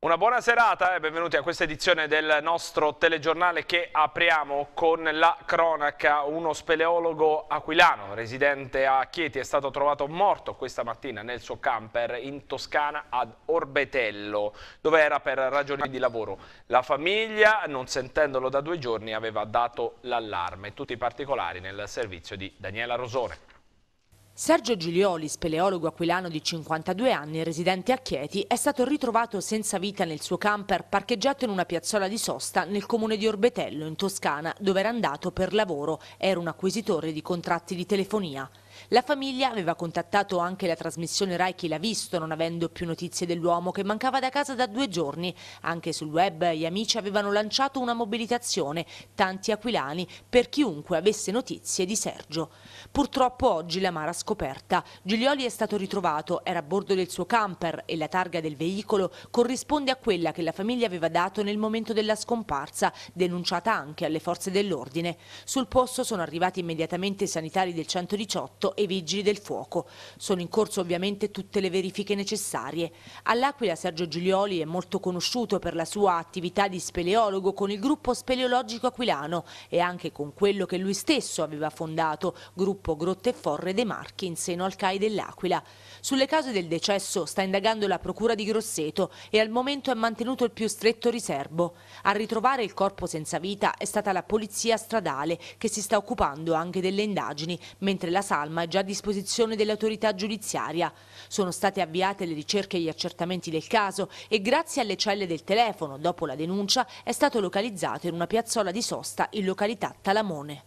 Una buona serata e benvenuti a questa edizione del nostro telegiornale che apriamo con la cronaca. Uno speleologo aquilano residente a Chieti è stato trovato morto questa mattina nel suo camper in Toscana ad Orbetello, dove era per ragioni di lavoro. La famiglia, non sentendolo da 2 giorni, aveva dato l'allarme. Tutti i particolari nel servizio di Daniela Rosone. Sergio Giglioli, speleologo aquilano di 52 anni, residente a Chieti, è stato ritrovato senza vita nel suo camper parcheggiato in una piazzola di sosta nel comune di Orbetello, in Toscana, dove era andato per lavoro. Era un acquisitore di contratti di telefonia. La famiglia aveva contattato anche la trasmissione Rai Chi l'ha visto, non avendo più notizie dell'uomo che mancava da casa da 2 giorni. Anche sul web gli amici avevano lanciato una mobilitazione, tanti aquilani, per chiunque avesse notizie di Sergio. Purtroppo oggi l'amara scoperta. Giglioli è stato ritrovato, era a bordo del suo camper e la targa del veicolo corrisponde a quella che la famiglia aveva dato nel momento della scomparsa, denunciata anche alle forze dell'ordine. Sul posto sono arrivati immediatamente i sanitari del 118 e vigili del fuoco. Sono in corso ovviamente tutte le verifiche necessarie. All'Aquila Sergio Giglioli è molto conosciuto per la sua attività di speleologo con il gruppo speleologico aquilano e anche con quello che lui stesso aveva fondato, gruppo Grotte e Forre dei Marchi in seno al CAI dell'Aquila. Sulle cause del decesso sta indagando la procura di Grosseto e al momento è mantenuto il più stretto riserbo. A ritrovare il corpo senza vita è stata la polizia stradale che si sta occupando anche delle indagini, mentre la salma è già a disposizione dell'autorità giudiziaria. Sono state avviate le ricerche e gli accertamenti del caso e grazie alle celle del telefono, dopo la denuncia, è stato localizzato in una piazzola di sosta in località Talamone.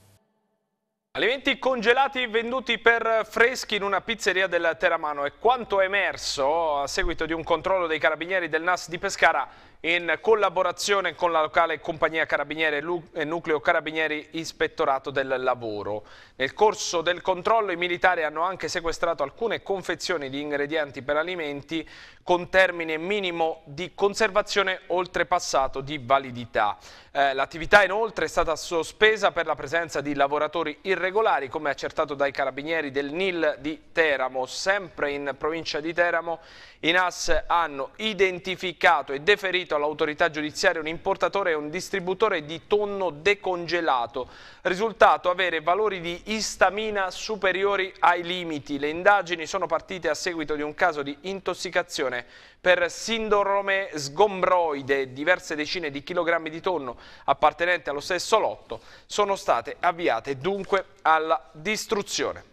Alimenti congelati venduti per freschi in una pizzeria del Teramano è quanto è emerso a seguito di un controllo dei carabinieri del NAS di Pescara in collaborazione con la locale compagnia carabiniere e nucleo carabinieri ispettorato del lavoro. Nel corso del controllo i militari hanno anche sequestrato alcune confezioni di ingredienti per alimenti con termine minimo di conservazione oltrepassato di validità. L'attività inoltre è stata sospesa per la presenza di lavoratori irregolari, come accertato dai carabinieri del NIL di Teramo. Sempre in provincia di Teramo i NAS hanno identificato e deferito all'autorità giudiziaria un importatore e un distributore di tonno decongelato. Risultato avere valori di istamina superiori ai limiti. Le indagini sono partite a seguito di un caso di intossicazione per sindrome sgombroide. Diverse decine di chilogrammi di tonno appartenenti allo stesso lotto sono state avviate dunque alla distruzione.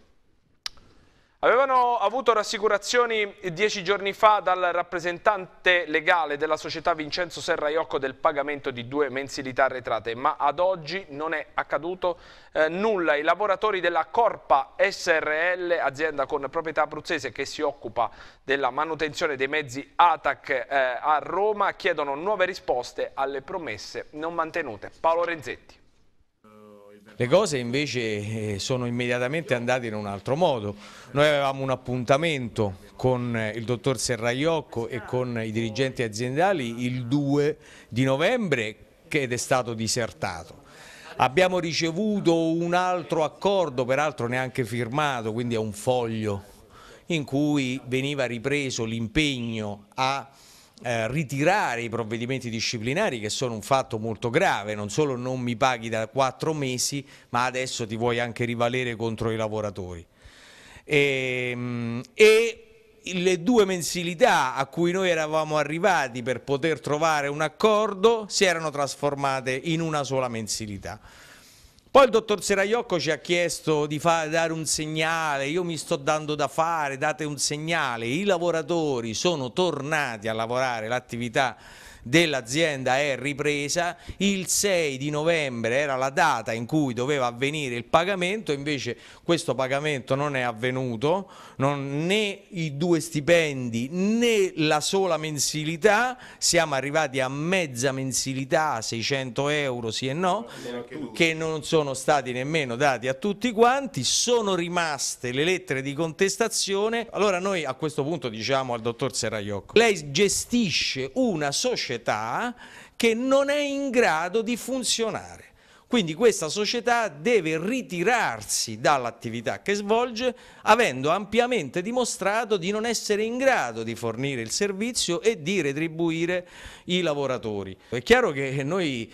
Avevano avuto rassicurazioni 10 giorni fa dal rappresentante legale della società Vincenzo Serraiocco del pagamento di 2 mensilità arretrate, ma ad oggi non è accaduto nulla. I lavoratori della Corpa SRL, azienda con proprietà abruzzese che si occupa della manutenzione dei mezzi ATAC a Roma, chiedono nuove risposte alle promesse non mantenute. Paolo Renzetti. Le cose invece sono immediatamente andate in un altro modo. Noi avevamo un appuntamento con il dottor Serraiocco e con i dirigenti aziendali il 2 di novembre ed è stato disertato. Abbiamo ricevuto un altro accordo, peraltro neanche firmato, quindi è un foglio in cui veniva ripreso l'impegno a ritirare i provvedimenti disciplinari, che sono un fatto molto grave. Non solo non mi paghi da 4 mesi, ma adesso ti vuoi anche rivalere contro i lavoratori. E le 2 mensilità a cui noi eravamo arrivati per poter trovare un accordo si erano trasformate in una sola mensilità. Poi il dottor Serraiocco ci ha chiesto di dare un segnale, io mi sto dando da fare, date un segnale. I lavoratori sono tornati a lavorare, l'attività dell'azienda è ripresa. Il 6 di novembre era la data in cui doveva avvenire il pagamento, invece questo pagamento non è avvenuto, né i 2 stipendi né la sola mensilità. Siamo arrivati a mezza mensilità, 600 euro sì e no, che non sono stati nemmeno dati a tutti quanti. Sono rimaste le lettere di contestazione. Allora noi a questo punto diciamo al dottor Serraiocco: lei gestisce una società che non è in grado di funzionare. Quindi questa società deve ritirarsi dall'attività che svolge, avendo ampiamente dimostrato di non essere in grado di fornire il servizio e di retribuire i lavoratori. È chiaro che noi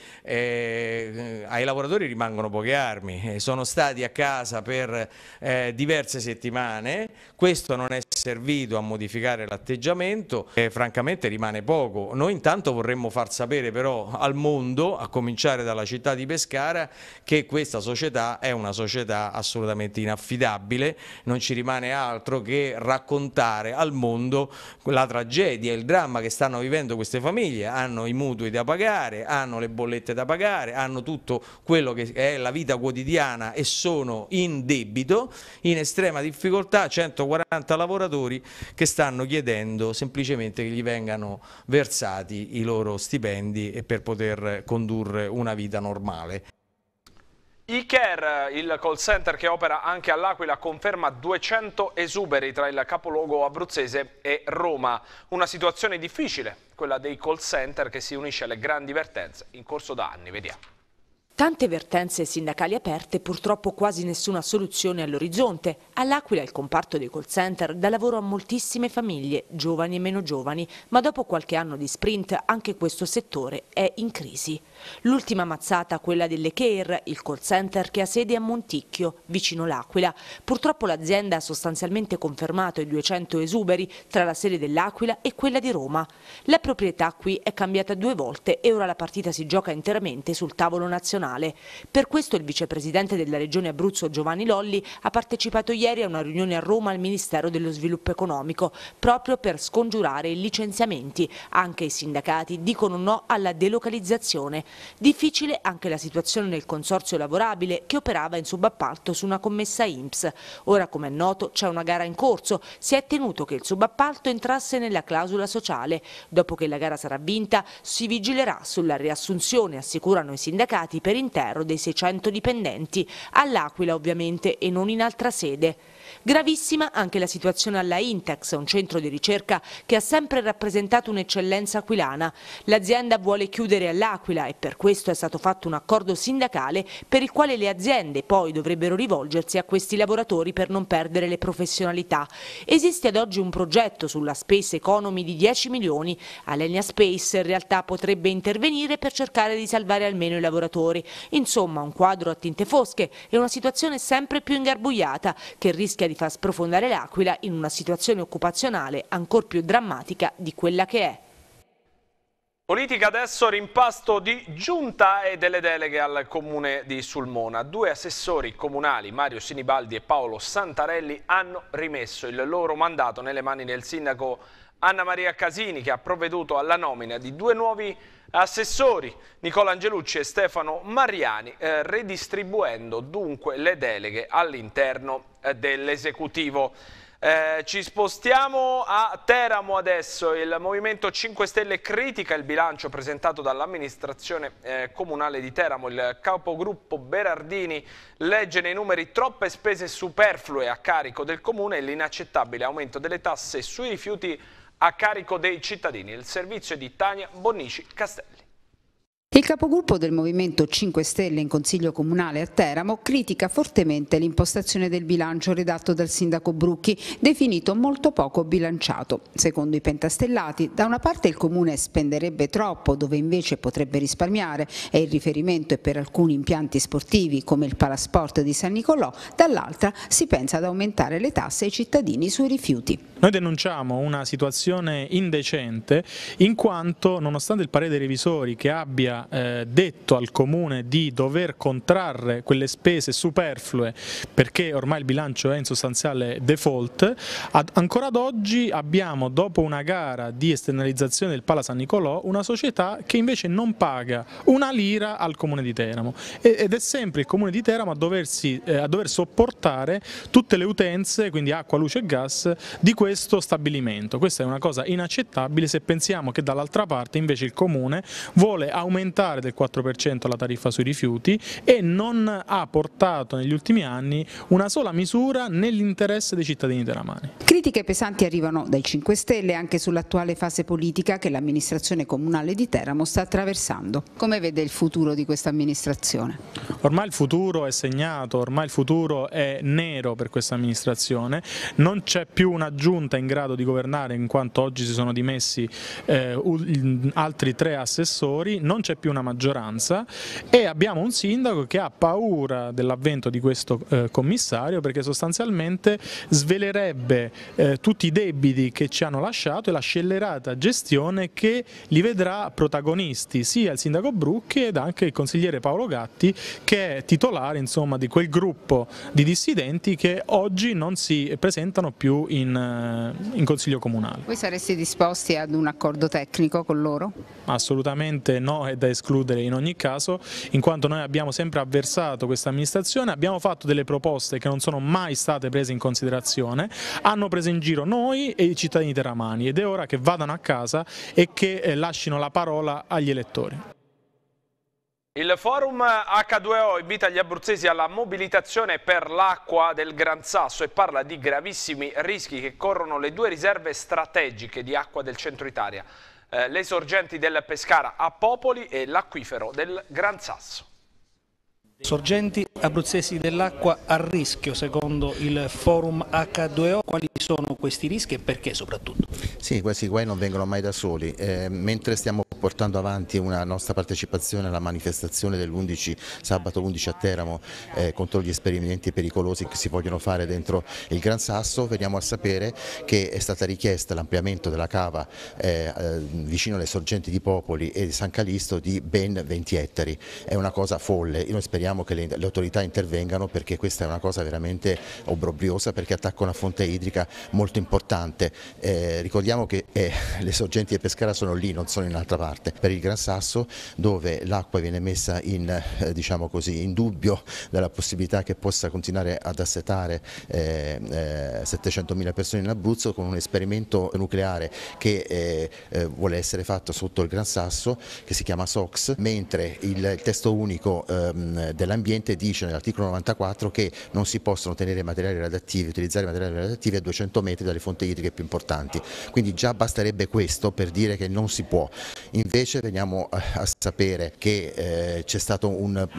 ai lavoratori rimangono poche armi, sono stati a casa per diverse settimane, questo non è servito a modificare l'atteggiamento, francamente rimane poco. Noi intanto vorremmo far sapere però al mondo, a cominciare dalla città di Pescara, che questa società è una società assolutamente inaffidabile, non ci rimane altro che raccontare al mondo la tragedia, il dramma che stanno vivendo queste famiglie, hanno i mutui da pagare, hanno le bollette da pagare, hanno tutto quello che è la vita quotidiana e sono in debito, in estrema difficoltà, 140 lavoratori che stanno chiedendo semplicemente che gli vengano versati i loro stipendi e per poter condurre una vita normale. Iker, il call center che opera anche all'Aquila, conferma 200 esuberi tra il capoluogo abruzzese e Roma. Una situazione difficile, quella dei call center, che si unisce alle grandi vertenze in corso da anni. Vediamo. Tante vertenze sindacali aperte, purtroppo quasi nessuna soluzione all'orizzonte. All'Aquila il comparto dei call center dà lavoro a moltissime famiglie, giovani e meno giovani, ma dopo qualche anno di sprint anche questo settore è in crisi. L'ultima mazzata, quella delle Care, il call center che ha sede a Monticchio, vicino l'Aquila. Purtroppo l'azienda ha sostanzialmente confermato i 200 esuberi tra la sede dell'Aquila e quella di Roma. La proprietà qui è cambiata 2 volte e ora la partita si gioca interamente sul tavolo nazionale. Per questo il vicepresidente della Regione Abruzzo Giovanni Lolli ha partecipato ieri a una riunione a Roma al Ministero dello Sviluppo Economico, proprio per scongiurare i licenziamenti. Anche i sindacati dicono no alla delocalizzazione. Difficile anche la situazione nel consorzio lavorabile che operava in subappalto su una commessa INPS. Ora, come è noto, c'è una gara in corso. Si è tenuto che il subappalto entrasse nella clausola sociale. Dopo che la gara sarà vinta, si vigilerà sulla riassunzione, assicurano i sindacati, per intero dei 600 dipendenti, all'Aquila ovviamente e non in altra sede. Gravissima anche la situazione alla Intex, un centro di ricerca che ha sempre rappresentato un'eccellenza aquilana. L'azienda vuole chiudere all'Aquila e per questo è stato fatto un accordo sindacale per il quale le aziende poi dovrebbero rivolgersi a questi lavoratori per non perdere le professionalità. Esiste ad oggi un progetto sulla Space Economy di 10 milioni. Alenia Space in realtà potrebbe intervenire per cercare di salvare almeno i lavoratori. Insomma, un quadro a tinte fosche e una situazione sempre più ingarbugliata che rischia di far sprofondare l'Aquila in una situazione occupazionale ancor più drammatica di quella che è. Politica adesso, rimpasto di giunta e delle deleghe al comune di Sulmona. 2 assessori comunali, Mario Sinibaldi e Paolo Santarelli, hanno rimesso il loro mandato nelle mani del sindaco Anna Maria Casini, che ha provveduto alla nomina di 2 nuovi assessori, Nicola Angelucci e Stefano Mariani, redistribuendo dunque le deleghe all'interno dell'esecutivo. Ci spostiamo a Teramo adesso. Il Movimento 5 Stelle critica il bilancio presentato dall'amministrazione comunale di Teramo. Il capogruppo Berardini legge nei numeri troppe spese superflue a carico del comune e l'inaccettabile aumento delle tasse sui rifiuti a carico dei cittadini. Il servizio è di Tania Bonnici Castelli. Il capogruppo del Movimento 5 Stelle in Consiglio Comunale a Teramo critica fortemente l'impostazione del bilancio redatto dal sindaco Brucchi, definito molto poco bilanciato. Secondo i pentastellati, da una parte il comune spenderebbe troppo dove invece potrebbe risparmiare e il riferimento è per alcuni impianti sportivi come il Palasport di San Nicolò, dall'altra si pensa ad aumentare le tasse ai cittadini sui rifiuti. Noi denunciamo una situazione indecente in quanto, nonostante il parere dei revisori che abbia detto al comune di dover contrarre quelle spese superflue perché ormai il bilancio è in sostanziale default, ancora ad oggi abbiamo, dopo una gara di esternalizzazione del Pala San Nicolò, una società che invece non paga una lira al comune di Teramo ed è sempre il comune di Teramo a dover sopportare tutte le utenze, quindi acqua, luce e gas, di questo stabilimento. Questa è una cosa inaccettabile se pensiamo che dall'altra parte invece il comune vuole aumentare aumentare del 4% la tariffa sui rifiuti e non ha portato negli ultimi anni una sola misura nell'interesse dei cittadini teramani. Critiche pesanti arrivano dai 5 Stelle anche sull'attuale fase politica che l'amministrazione comunale di Teramo sta attraversando. Come vede il futuro di questa amministrazione? Ormai il futuro è segnato, ormai il futuro è nero per questa amministrazione, non c'è più una giunta in grado di governare in quanto oggi si sono dimessi altri 3 assessori, non c'è più una maggioranza e abbiamo un sindaco che ha paura dell'avvento di questo commissario perché sostanzialmente svelerebbe tutti i debiti che ci hanno lasciato e la scellerata gestione che li vedrà protagonisti sia il sindaco Brucchi ed anche il consigliere Paolo Gatti, che è titolare insomma di quel gruppo di dissidenti che oggi non si presentano più in consiglio comunale. Voi sareste disposti ad un accordo tecnico con loro? Assolutamente no, è da escludere in ogni caso, in quanto noi abbiamo sempre avversato questa amministrazione, abbiamo fatto delle proposte che non sono mai state prese in considerazione, hanno preso in giro noi e i cittadini teramani ed è ora che vadano a casa e che lasciano la parola agli elettori. Il forum H2O invita gli abruzzesi alla mobilitazione per l'acqua del Gran Sasso e parla di gravissimi rischi che corrono le 2 riserve strategiche di acqua del centro Italia, le sorgenti del Pescara a Popoli e l'acquifero del Gran Sasso. Sorgenti abruzzesi dell'acqua a rischio secondo il forum H2O, quali sono questi rischi e perché soprattutto? Sì, questi guai non vengono mai da soli, mentre stiamo portando avanti una nostra partecipazione alla manifestazione sabato 11 a Teramo contro gli esperimenti pericolosi che si vogliono fare dentro il Gran Sasso, veniamo a sapere che è stata richiesta l'ampliamento della cava vicino alle sorgenti di Popoli e di San Calisto di ben 20 ettari, è una cosa folle, noi speriamo che le autorità intervengano perché questa è una cosa veramente obbrobriosa perché attacca una fonte idrica molto importante, ricordiamo che le sorgenti di Pescara sono lì, non sono in altra parte, per il Gran Sasso dove l'acqua viene messa diciamo così, in dubbio dalla possibilità che possa continuare ad assetare 700.000 persone in Abruzzo con un esperimento nucleare che vuole essere fatto sotto il Gran Sasso che si chiama SOX, mentre il testo unico dell'ambiente dice nell'articolo 94 che non si possono tenere materiali radioattivi, utilizzare materiali radioattivi a 200 metri dalle fonti idriche più importanti, quindi già basterebbe questo per dire che non si può. Invece veniamo a sapere che c'è stato una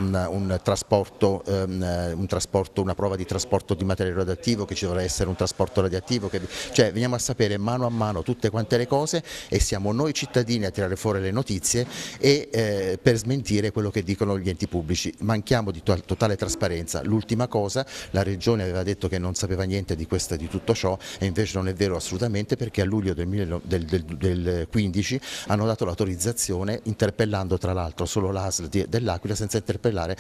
prova di trasporto di materiale radioattivo, che ci dovrà essere un trasporto radioattivo, cioè veniamo a sapere mano a mano tutte quante le cose e siamo noi cittadini a tirare fuori le notizie e per smentire quello che dicono gli enti pubblici. Manchiamo di totale trasparenza. L'ultima cosa, la Regione aveva detto che non sapeva niente di tutto ciò e invece non è vero assolutamente perché a luglio del 15 hanno dato l'autorizzazione interpellando tra l'altro solo l'ASL dell'Aquila senza interpellare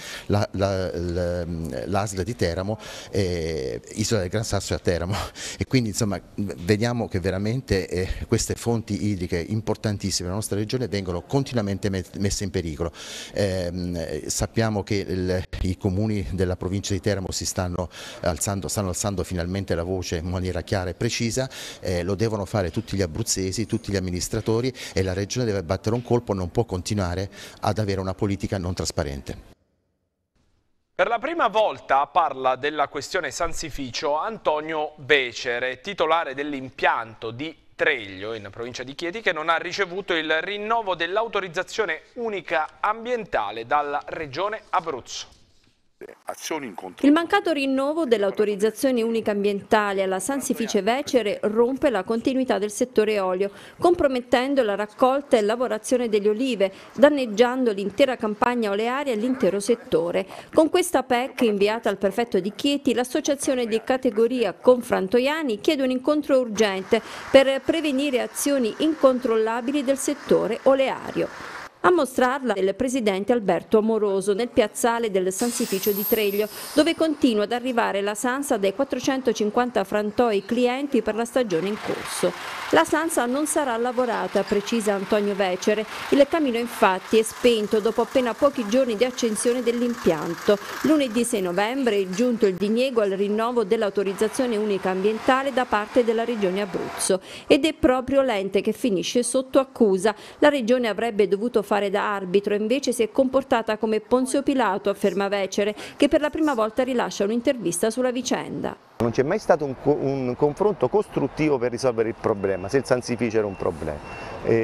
l'ASL di Teramo, Isola del Gran Sasso e a Teramo e quindi insomma vediamo che veramente queste fonti idriche importantissime della nostra regione vengono continuamente messe in pericolo. Sappiamo che i comuni della provincia di Teramo stanno alzando finalmente la voce in maniera chiara e precisa, lo devono fare tutti gli abruzzesi, tutti gli amministratori e la regione deve battere un colpo, non può continuare ad avere una politica non trasparente. Per la prima volta parla della questione Sansificio Antonio Becere, titolare dell'impianto di Treglio in provincia di Chieti, che non ha ricevuto il rinnovo dell'autorizzazione unica ambientale dalla Regione Abruzzo. Il mancato rinnovo dell'autorizzazione unica ambientale alla Sansificio Becere rompe la continuità del settore olio, compromettendo la raccolta e lavorazione delle olive, danneggiando l'intera campagna olearia e l'intero settore. Con questa PEC inviata al prefetto di Chieti, l'associazione di categoria Confrantoiani chiede un incontro urgente per prevenire azioni incontrollabili del settore oleario. A mostrarla è il presidente Alberto Amoroso nel piazzale del Sansificio di Treglio, dove continua ad arrivare la sansa dei 450 frantoi clienti per la stagione in corso. La sansa non sarà lavorata, precisa Antonio Becere. Il camino infatti è spento dopo appena pochi giorni di accensione dell'impianto. Lunedì 6 novembre è giunto il diniego al rinnovo dell'autorizzazione unica ambientale da parte della Regione Abruzzo ed è proprio l'ente che finisce sotto accusa. La Regione avrebbe dovuto fare da arbitro, invece si è comportata come Ponzio Pilato, afferma Vecere, che per la prima volta rilascia un'intervista sulla vicenda. Non c'è mai stato un confronto costruttivo per risolvere il problema, se il Sansifìce era un problema.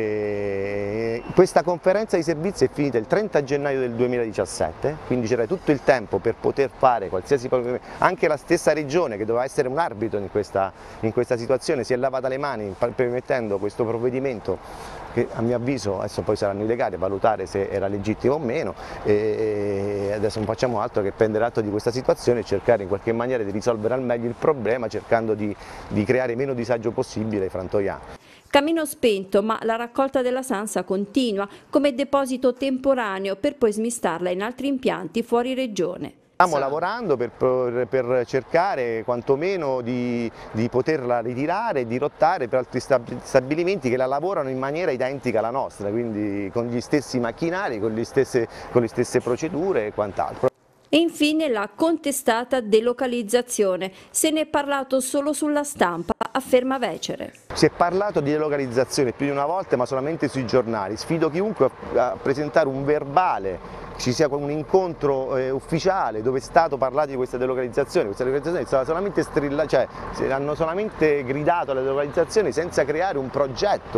Questa conferenza di servizi è finita il 30 gennaio del 2017, quindi c'era tutto il tempo per poter fare qualsiasi problema. Anche la stessa regione, che doveva essere un arbitro in questa situazione, si è lavata le mani permettendo questo provvedimento che a mio avviso adesso poi saranno i legali a valutare se era legittimo o meno, e adesso non facciamo altro che prendere atto di questa situazione e cercare in qualche maniera di risolvere al meglio il problema, cercando di creare meno disagio possibile ai frantoiani. Cammino spento, ma la raccolta della Sansa continua come deposito temporaneo per poi smistarla in altri impianti fuori regione. Stiamo lavorando per cercare quantomeno di poterla ritirare e dirottare per altri stabilimenti che la lavorano in maniera identica alla nostra, quindi con gli stessi macchinari, con le stesse procedure e quant'altro. E infine la contestata delocalizzazione. Se ne è parlato solo sulla stampa, afferma Vecere. Si è parlato di delocalizzazione più di una volta, ma solamente sui giornali. Sfido chiunque a presentare un verbale, ci sia un incontro ufficiale dove è stato parlato di questa delocalizzazione. Questa delocalizzazione è stata solamente hanno solamente gridato alla delocalizzazione senza creare un progetto.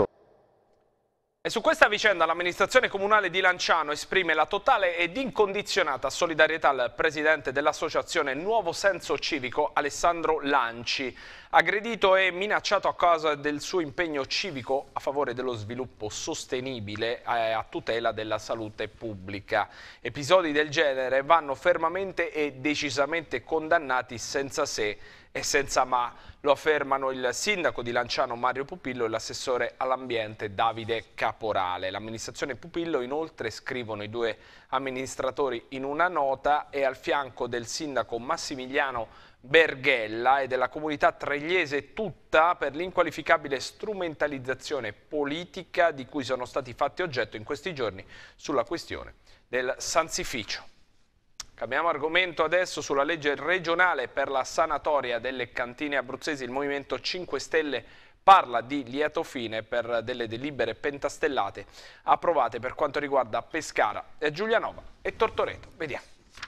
E su questa vicenda l'amministrazione comunale di Lanciano esprime la totale ed incondizionata solidarietà al presidente dell'associazione Nuovo Senso Civico, Alessandro Lanci, aggredito e minacciato a causa del suo impegno civico a favore dello sviluppo sostenibile a tutela della salute pubblica. Episodi del genere vanno fermamente e decisamente condannati senza se e senza ma. Lo affermano il sindaco di Lanciano Mario Pupillo e l'assessore all'ambiente Davide Caporale. L'amministrazione Pupillo inoltre, scrivono i due amministratori in una nota, è al fianco del sindaco Massimiliano Berghella e della comunità tregliese tutta per l'inqualificabile strumentalizzazione politica di cui sono stati fatti oggetto in questi giorni sulla questione del Sansifìce. Cambiamo argomento adesso sulla legge regionale per la sanatoria delle cantine abruzzesi. Il Movimento 5 Stelle parla di lieto fine per delle delibere pentastellate approvate per quanto riguarda Pescara, Giulianova e Tortoreto. Vediamo.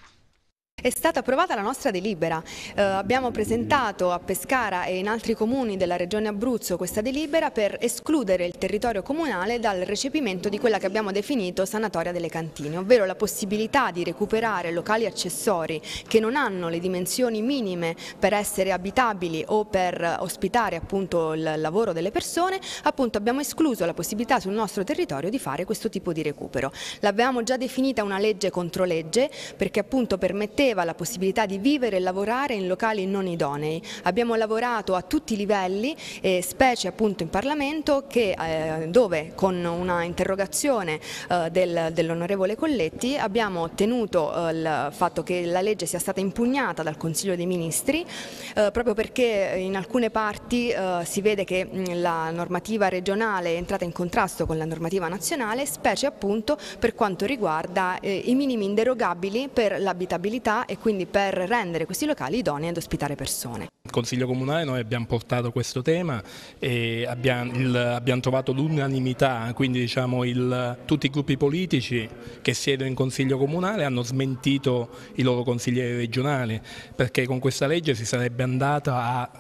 È stata approvata la nostra delibera, abbiamo presentato a Pescara e in altri comuni della regione Abruzzo questa delibera per escludere il territorio comunale dal recepimento di quella che abbiamo definito sanatoria delle cantine, ovvero la possibilità di recuperare locali accessori che non hanno le dimensioni minime per essere abitabili o per ospitare appunto il lavoro delle persone. Appunto abbiamo escluso la possibilità sul nostro territorio di fare questo tipo di recupero. L'avevamo già definita una legge contro legge perché appunto permetteva la possibilità di vivere e lavorare in locali non idonei. Abbiamo lavorato a tutti i livelli, specie appunto in Parlamento, dove con una interrogazione dell'onorevole Colletti abbiamo ottenuto il fatto che la legge sia stata impugnata dal Consiglio dei Ministri, proprio perché in alcune parti si vede che la normativa regionale è entrata in contrasto con la normativa nazionale, specie appunto per quanto riguarda i minimi inderogabili per l'abitabilità e quindi per rendere questi locali idonei ad ospitare persone. Il Consiglio Comunale noi abbiamo portato questo tema e abbiamo trovato l'unanimità, quindi diciamo tutti i gruppi politici che siedono in Consiglio Comunale hanno smentito i loro consiglieri regionali, perché con questa legge si sarebbe andata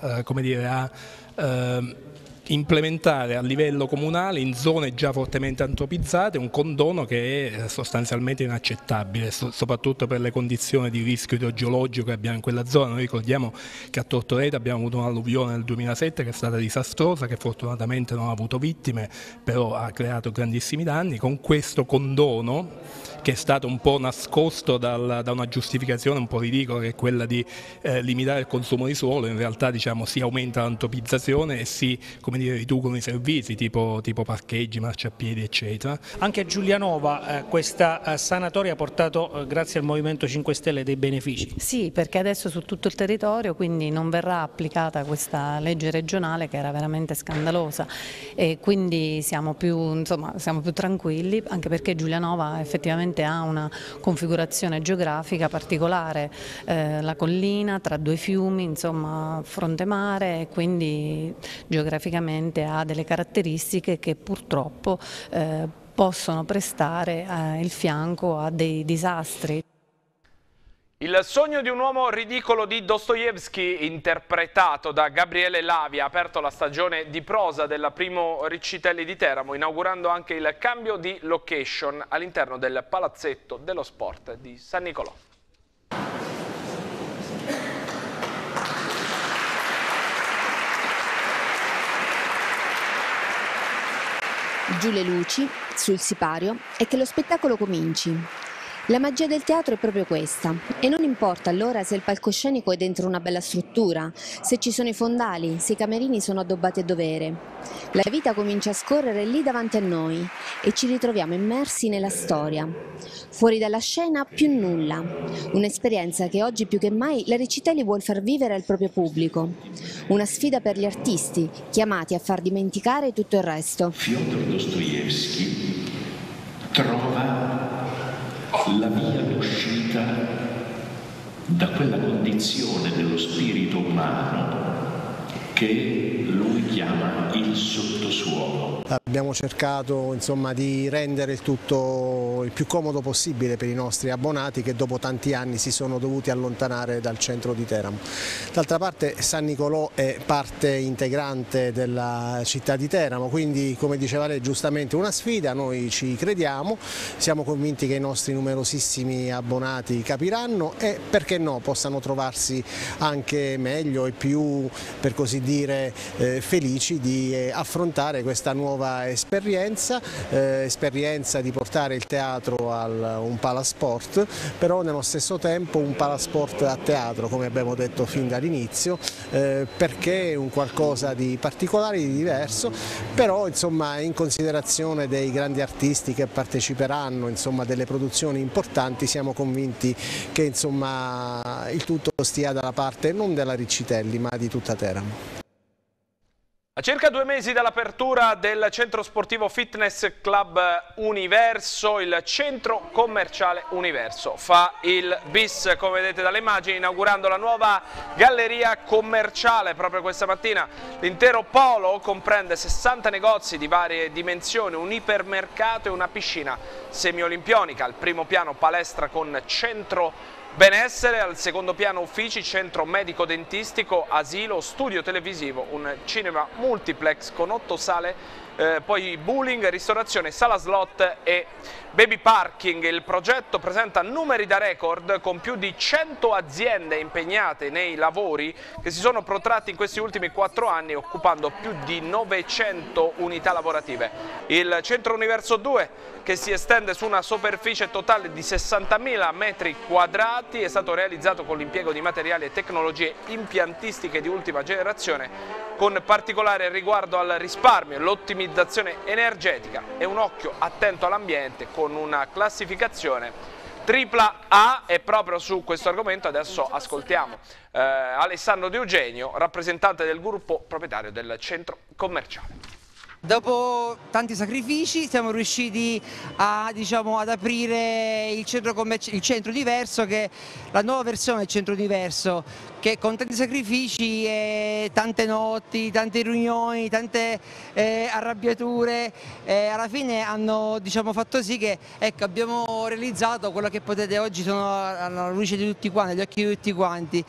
a implementare a livello comunale in zone già fortemente antropizzate un condono che è sostanzialmente inaccettabile, soprattutto per le condizioni di rischio idrogeologico che abbiamo in quella zona. Noi ricordiamo che a Tortoreto abbiamo avuto un'alluvione nel 2007 che è stata disastrosa, che fortunatamente non ha avuto vittime, però ha creato grandissimi danni. Con questo condono, che è stato un po' nascosto da una giustificazione un po' ridicola, che è quella di limitare il consumo di suolo, in realtà diciamo si aumenta l'antropizzazione e si riducono i servizi tipo parcheggi, marciapiedi eccetera. Anche a Giulianova questa sanatoria ha portato, grazie al Movimento 5 Stelle, dei benefici? Sì, perché adesso su tutto il territorio quindi non verrà applicata questa legge regionale che era veramente scandalosa, e quindi siamo più tranquilli, anche perché Giulianova effettivamente ha una configurazione geografica particolare, la collina tra due fiumi, insomma fronte mare, e quindi geograficamente ha delle caratteristiche che purtroppo possono prestare il fianco a dei disastri. Il sogno di un uomo ridicolo di Dostoevskij, interpretato da Gabriele Lavi, ha aperto la stagione di prosa della Primo Riccitelli di Teramo, inaugurando anche il cambio di location all'interno del Palazzetto dello Sport di San Nicolò. Giù le luci, sul sipario e che lo spettacolo cominci. La magia del teatro è proprio questa, e non importa allora se il palcoscenico è dentro una bella struttura, se ci sono i fondali, se i camerini sono addobbati a dovere. La vita comincia a scorrere lì davanti a noi e ci ritroviamo immersi nella storia. Fuori dalla scena più nulla, un'esperienza che oggi più che mai la Riccitelli vuol far vivere al proprio pubblico. Una sfida per gli artisti, chiamati a far dimenticare tutto il resto. Fyodor Dostoevskij trova la via d'uscita da quella condizione dello spirito umano che lui chiama il sottosuolo. Abbiamo cercato di rendere il tutto il più comodo possibile per i nostri abbonati che dopo tanti anni si sono dovuti allontanare dal centro di Teramo. D'altra parte San Nicolò è parte integrante della città di Teramo, quindi come diceva lei giustamente una sfida, noi ci crediamo, siamo convinti che i nostri numerosissimi abbonati capiranno e perché no possano trovarsi anche meglio e più, per così dire, felici di affrontare questa nuova esperienza di portare il teatro a un palasport, però nello stesso tempo un palasport a teatro, come abbiamo detto fin dall'inizio, perché è un qualcosa di particolare, di diverso, però in considerazione dei grandi artisti che parteciperanno, delle produzioni importanti, siamo convinti che il tutto stia dalla parte non della Riccitelli ma di tutta Teramo. A circa 2 mesi dall'apertura del centro sportivo Fitness Club Universo, il centro commerciale Universo fa il bis, come vedete dalle immagini, inaugurando la nuova galleria commerciale. Proprio questa mattina l'intero polo comprende 60 negozi di varie dimensioni, un ipermercato e una piscina semi-olimpionica. Al primo piano palestra con centro benessere, al secondo piano uffici, centro medico-dentistico, asilo, studio televisivo, un cinema multiplex con 8 sale, poi bowling, ristorazione, sala slot e baby parking. Il progetto presenta numeri da record con più di 100 aziende impegnate nei lavori che si sono protratti in questi ultimi 4 anni, occupando più di 900 unità lavorative. Il centro Universo 2, che si estende su una superficie totale di 60.000 metri quadrati, è stato realizzato con l'impiego di materiali e tecnologie impiantistiche di ultima generazione, con particolare riguardo al risparmio, l'ottimizzazione energetica e un occhio attento all'ambiente, con una classificazione AAA. E proprio su questo argomento adesso ascoltiamo Alessandro De Eugenio, rappresentante del gruppo proprietario del centro commerciale. Dopo tanti sacrifici siamo riusciti ad aprire il centro Diverso, che è la nuova versione del centro Diverso, che con tanti sacrifici e tante notti, tante riunioni, tante arrabbiature, alla fine hanno fatto sì che abbiamo realizzato quello che potete oggi, sono alla luce di tutti quanti, agli occhi di tutti quanti.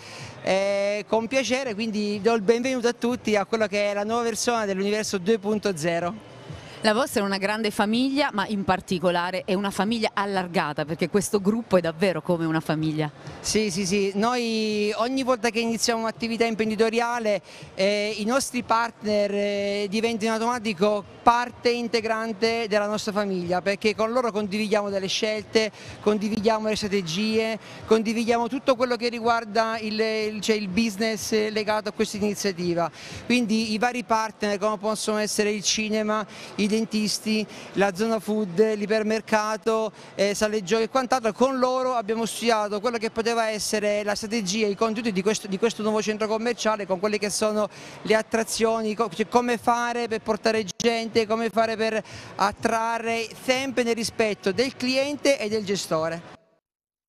Con piacere, quindi do il benvenuto a tutti a quello che è la nuova versione dell'Universo 2.0. La vostra è una grande famiglia, ma in particolare è una famiglia allargata, perché questo gruppo è davvero come una famiglia. Sì, noi ogni volta che iniziamo un'attività imprenditoriale i nostri partner diventano in automatico parte integrante della nostra famiglia, perché con loro condividiamo delle scelte, condividiamo le strategie, condividiamo tutto quello che riguarda il business legato a questa iniziativa. Quindi i vari partner, come possono essere il cinema, i dentisti, la zona food, l'ipermercato, sale giochi e quant'altro, con loro abbiamo studiato quello che poteva essere la strategia, i contenuti di questo nuovo centro commerciale, con quelle che sono le attrazioni, cioè come fare per portare gente, come fare per attrarre, sempre nel rispetto del cliente e del gestore.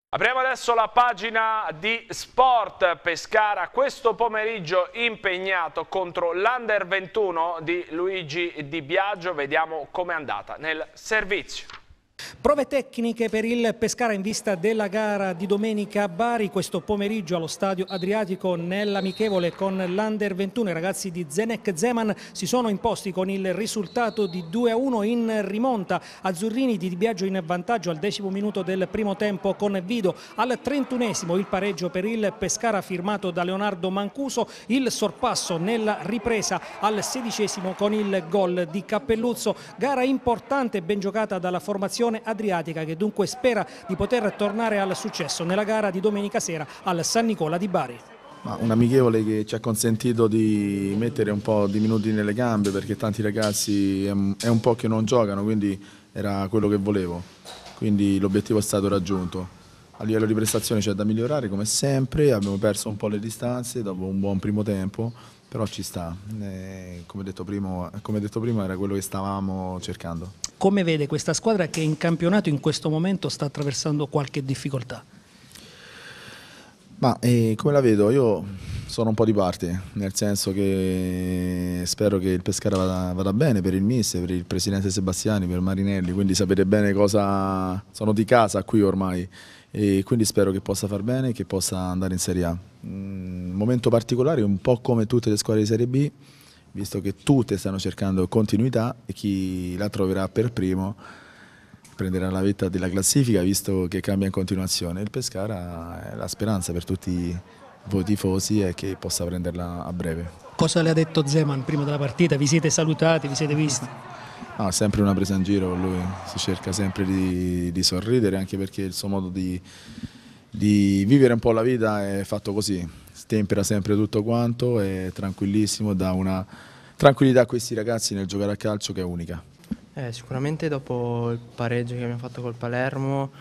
Apriamo adesso la pagina di Sport. Pescara questo pomeriggio impegnato contro l'Under 21 di Luigi Di Biagio. Vediamo com'è andata nel servizio. Prove tecniche per il Pescara in vista della gara di domenica a Bari questo pomeriggio allo Stadio Adriatico nell'amichevole con l'Under 21. I ragazzi di Zenek Zeman si sono imposti con il risultato di 2-1 in rimonta. Azzurrini di Di Biagio in vantaggio al 10° minuto del primo tempo con Vido. Al 31° il pareggio per il Pescara firmato da Leonardo Mancuso. Il sorpasso nella ripresa al 16° con il gol di Cappelluzzo. Gara importante e ben giocata dalla formazione adriatica, che dunque spera di poter tornare al successo nella gara di domenica sera al San Nicola di Bari. Un amichevole che ci ha consentito di mettere un po' di minuti nelle gambe, perché tanti ragazzi è un po' che non giocano, quindi era quello che volevo, quindi l'obiettivo è stato raggiunto. A livello di prestazione c'è da migliorare come sempre, abbiamo perso un po' le distanze dopo un buon primo tempo, però ci sta, come detto prima era quello che stavamo cercando. Come vede questa squadra che in campionato in questo momento sta attraversando qualche difficoltà? Come la vedo? Io sono un po' di parte, nel senso che spero che il Pescara vada bene per il mister, per il presidente Sebastiani, per Marinelli, quindi sapete bene cosa sono di casa qui ormai, e quindi spero che possa far bene e che possa andare in Serie A. Un momento particolare, un po' come tutte le squadre di Serie B, visto che tutte stanno cercando continuità e chi la troverà per primo prenderà la vetta della classifica, visto che cambia in continuazione. Il Pescara è la speranza per tutti voi tifosi e che possa prenderla a breve. Cosa le ha detto Zeman prima della partita? Vi siete salutati, vi siete visti? Sempre una presa in giro con lui, si cerca sempre di sorridere, anche perché il suo modo di vivere un po' la vita è fatto così. Tempera sempre tutto quanto, è tranquillissimo, dà una tranquillità a questi ragazzi nel giocare a calcio che è unica. Sicuramente dopo il pareggio che abbiamo fatto col Palermo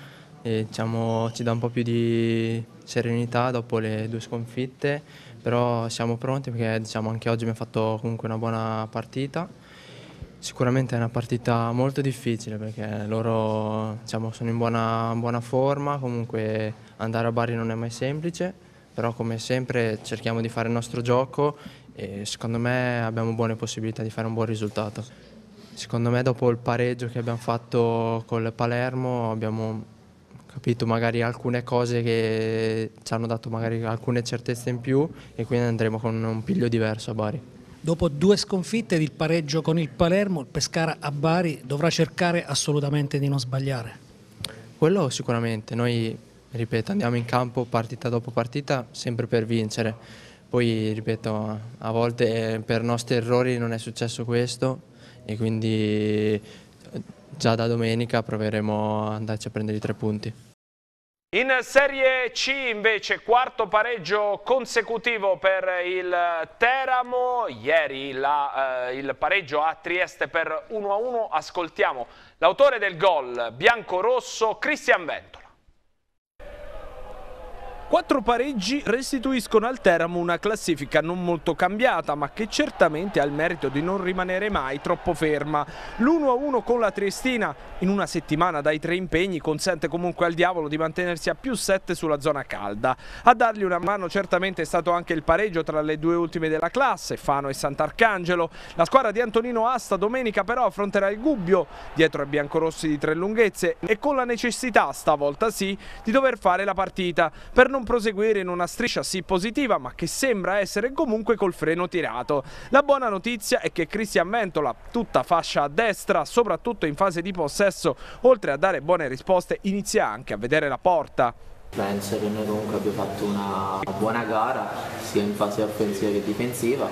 ci dà un po' più di serenità dopo le 2 sconfitte, però siamo pronti perché anche oggi abbiamo fatto comunque una buona partita. Sicuramente è una partita molto difficile perché loro sono in buona forma, comunque andare a Bari non è mai semplice. Però come sempre cerchiamo di fare il nostro gioco e secondo me abbiamo buone possibilità di fare un buon risultato. Secondo me dopo il pareggio che abbiamo fatto col Palermo abbiamo capito magari alcune cose che ci hanno dato magari alcune certezze in più e quindi andremo con un piglio diverso a Bari. Dopo 2 sconfitte ed il pareggio con il Palermo, il Pescara a Bari dovrà cercare assolutamente di non sbagliare. Quello sicuramente, noi ripeto, andiamo in campo partita dopo partita sempre per vincere, poi ripeto, a volte per nostri errori non è successo questo e quindi già da domenica proveremo ad andarci a prendere i 3 punti. In Serie C invece 4º pareggio consecutivo per il Teramo, ieri il pareggio a Trieste per 1-1, ascoltiamo l'autore del gol biancorosso Cristian Ventola. 4 pareggi restituiscono al Teramo una classifica non molto cambiata, ma che certamente ha il merito di non rimanere mai troppo ferma. L'1-1 con la Triestina in una settimana dai 3 impegni consente comunque al Diavolo di mantenersi a +7 sulla zona calda. A dargli una mano certamente è stato anche il pareggio tra le 2 ultime della classe, Fano e Sant'Arcangelo. La squadra di Antonino Asta domenica però affronterà il Gubbio dietro ai biancorossi di 3 lunghezze e con la necessità, stavolta sì, di dover fare la partita per non proseguire in una striscia sì positiva ma che sembra essere comunque col freno tirato. La buona notizia è che Cristian Ventola, tutta fascia a destra, soprattutto in fase di possesso, oltre a dare buone risposte inizia anche a vedere la porta. Penso che noi comunque abbiamo fatto una buona gara sia in fase offensiva che difensiva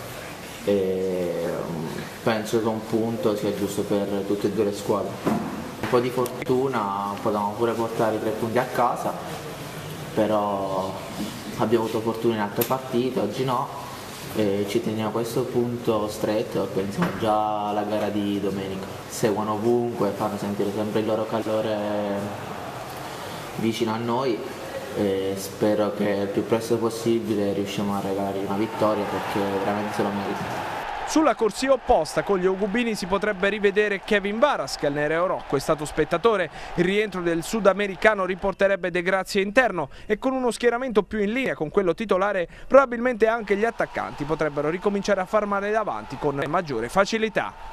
e penso che un punto sia giusto per tutte e 2 le squadre. Un po' di fortuna, potevamo pure portare i 3 punti a casa, però abbiamo avuto fortuna in altre partite, oggi no, e ci teniamo a questo punto stretto e pensiamo già alla gara di domenica. Seguono ovunque, fanno sentire sempre il loro calore vicino a noi e spero che il più presto possibile riusciamo a regalare una vittoria perché veramente se lo meritano. Sulla corsia opposta con gli Ogubini si potrebbe rivedere Kevin Varas, che al Nereo Rocco è stato spettatore. Il rientro del sudamericano riporterebbe De Grazia interno e con uno schieramento più in linea con quello titolare probabilmente anche gli attaccanti potrebbero ricominciare a far male davanti con maggiore facilità.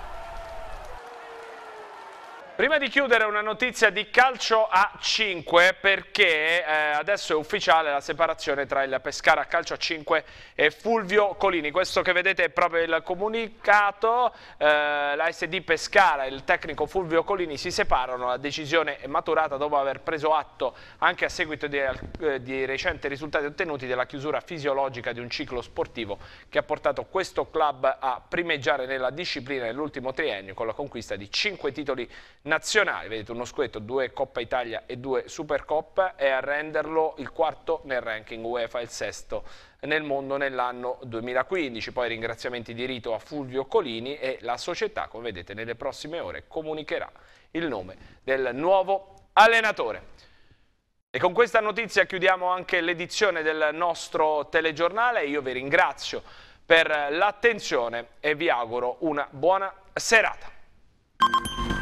Prima di chiudere una notizia di calcio a 5 perché adesso è ufficiale la separazione tra il Pescara Calcio a 5 e Fulvio Colini. Questo che vedete è proprio il comunicato, la SD Pescara e il tecnico Fulvio Colini si separano, la decisione è maturata dopo aver preso atto anche a seguito di recenti risultati ottenuti della chiusura fisiologica di un ciclo sportivo che ha portato questo club a primeggiare nella disciplina nell'ultimo triennio con la conquista di 5 titoli nazionali, vedete uno scudetto, 2 Coppa Italia e 2 Supercoppa, e a renderlo il quarto nel ranking UEFA e il sesto nel mondo nell'anno 2015. Poi ringraziamenti di rito a Fulvio Colini e la società, come vedete, nelle prossime ore comunicherà il nome del nuovo allenatore. E con questa notizia chiudiamo anche l'edizione del nostro telegiornale. Io vi ringrazio per l'attenzione e vi auguro una buona serata.